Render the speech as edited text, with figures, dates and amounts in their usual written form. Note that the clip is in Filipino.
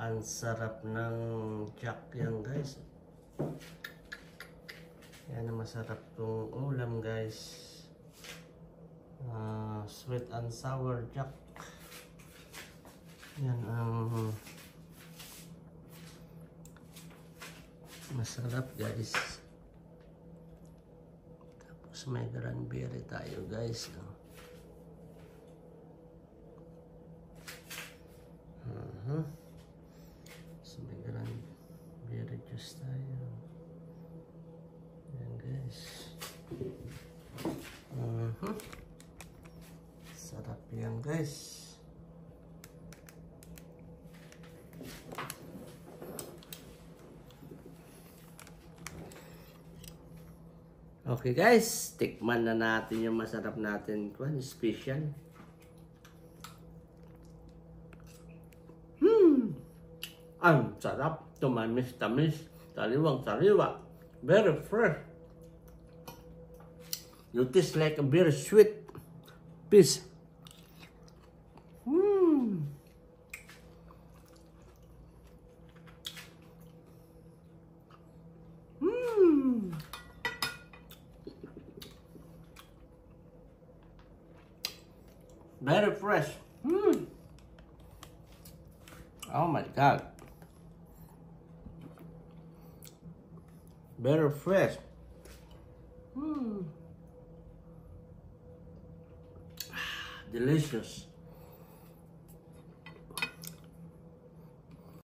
Ang sarap ng jack yan guys. Yan ang masarap tong ulam guys. Sweet and sour jack. Yan ang masarap guys. Tapos may cranberry tayo guys. So may cranberry juice tayo. Yan guys. Sarap yan guys. Okay guys, tikman na natin yung masarap natin kuan special. Ang sarap, tumamis-tamis, sariwang-sariwa, very fresh. You taste like a very sweet piece. Very fresh. Oh my God. Very fresh. Delicious.